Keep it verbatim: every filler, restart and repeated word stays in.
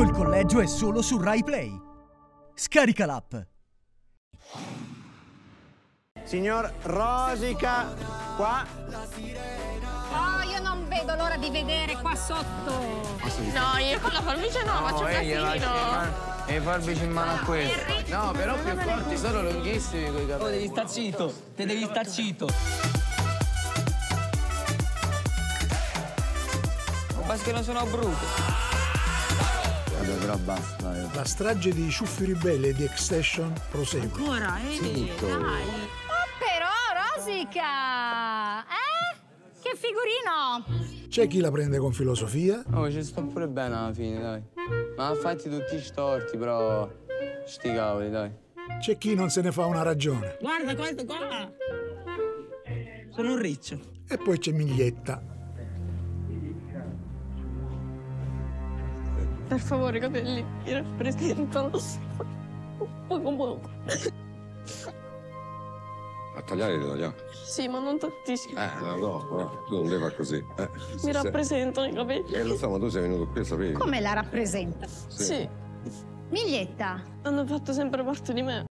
Il collegio è solo su Rai Play. Scarica l'app. Signor Rosica, qua. Oh, io non vedo l'ora di vedere qua sotto. No, io con la forbice no, faccio casino. E i forbici in mano a questo. No, però più corti, sono lunghissimi quei capelli. Oh, devi star zitto, te devi star zitto. Basta che non sono brutti. Vabbè, però basta, dai. La strage di Ciuffi Ribelle e di Extension prosegue. Ancora, eh, Sì, dai. Oh, però, Rosica! Eh? Che figurino! C'è chi la prende con filosofia, Oh, ci sto pure bene alla fine, dai. Ma ha fatti tutti storti, però... Sti cavoli, dai. c'è chi non se ne fa una ragione. Guarda questo qua. Sono un riccio. E poi c'è Miglietta. Per favore, i capelli mi rappresentano poco poco. A tagliare li tagliamo. Sì, ma non tantissimo. Eh, no, no, no, tu non devi fare così. Eh, Mi rappresentano i capelli. Eh, lo so, ma tu sei venuto qui a sapere. Come la rappresenta? Sì. Miglietta, Hanno fatto sempre parte di me.